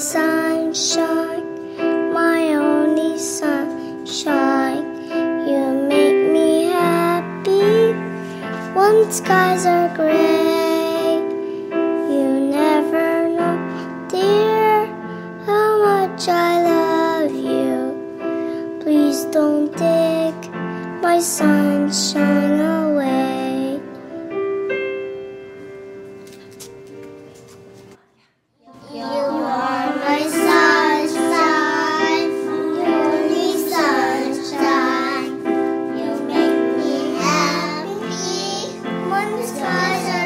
sunshine, my only sunshine. You make me happy when skies are gray. You never know, dear, how much I love you. Please don't take my sunshine away. You are my sunshine, only sunshine. You make me happy when the skies are